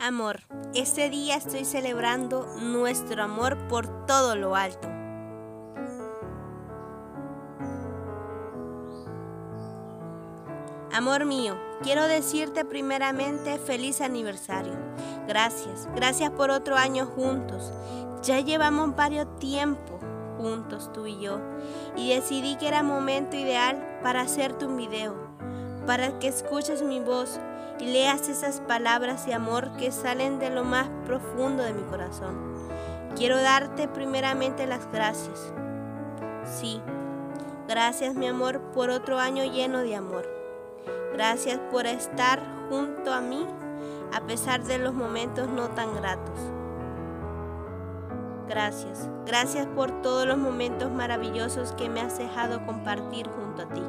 Amor, este día estoy celebrando nuestro amor por todo lo alto. Amor mío, quiero decirte primeramente feliz aniversario. Gracias por otro año juntos. Ya llevamos varios tiempo juntos tú y yo, y decidí que era momento ideal para hacerte un video, para que escuches mi voz y leas esas palabras de amor que salen de lo más profundo de mi corazón. Quiero darte primeramente las gracias. Sí, gracias mi amor por otro año lleno de amor. Gracias por estar junto a mí a pesar de los momentos no tan gratos. Gracias por todos los momentos maravillosos que me has dejado compartir junto a ti.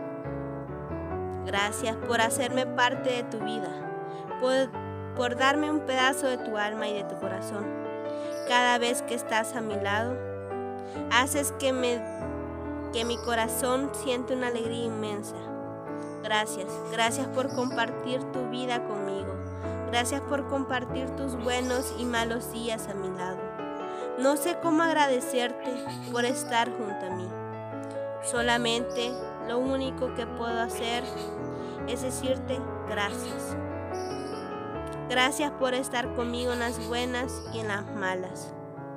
Gracias por hacerme parte de tu vida, por darme un pedazo de tu alma y de tu corazón. Cada vez que estás a mi lado, haces que mi corazón siente una alegría inmensa. Gracias por compartir tu vida conmigo. Gracias por compartir tus buenos y malos días a mi lado. No sé cómo agradecerte por estar junto a mí. Solamente lo único que puedo hacer es decirte gracias. Gracias por estar conmigo en las buenas y en las malas.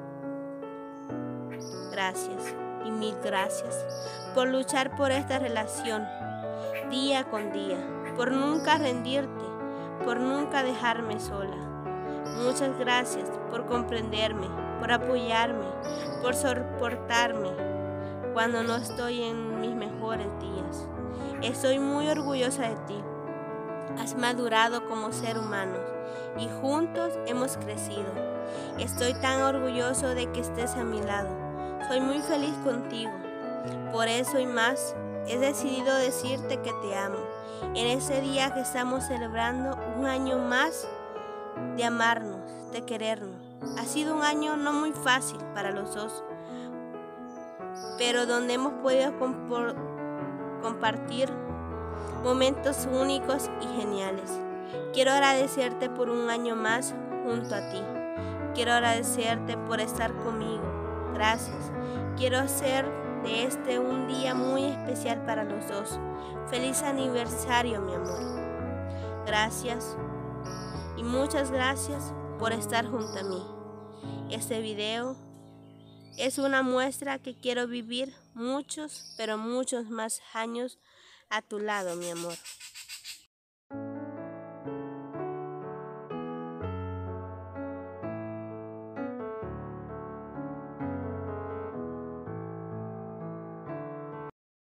Gracias y mil gracias por luchar por esta relación día con día, por nunca rendirte, por nunca dejarme sola. Muchas gracias por comprenderme, por apoyarme, por soportarme cuando no estoy en mis mejores días. Estoy muy orgullosa de ti. Has madurado como ser humano y juntos hemos crecido. Estoy tan orgulloso de que estés a mi lado. Soy muy feliz contigo. Por eso y más, he decidido decirte que te amo. En ese día que estamos celebrando un año más de amarnos, de querernos. Ha sido un año no muy fácil para los dos, pero donde hemos podido compartir momentos únicos y geniales. Quiero agradecerte por un año más junto a ti. Quiero agradecerte por estar conmigo. Gracias. Quiero hacer de este un día muy especial para los dos. Feliz aniversario, mi amor. Gracias y muchas gracias por estar junto a mí. Este video es una muestra que quiero vivir muchos, pero muchos más años a tu lado, mi amor.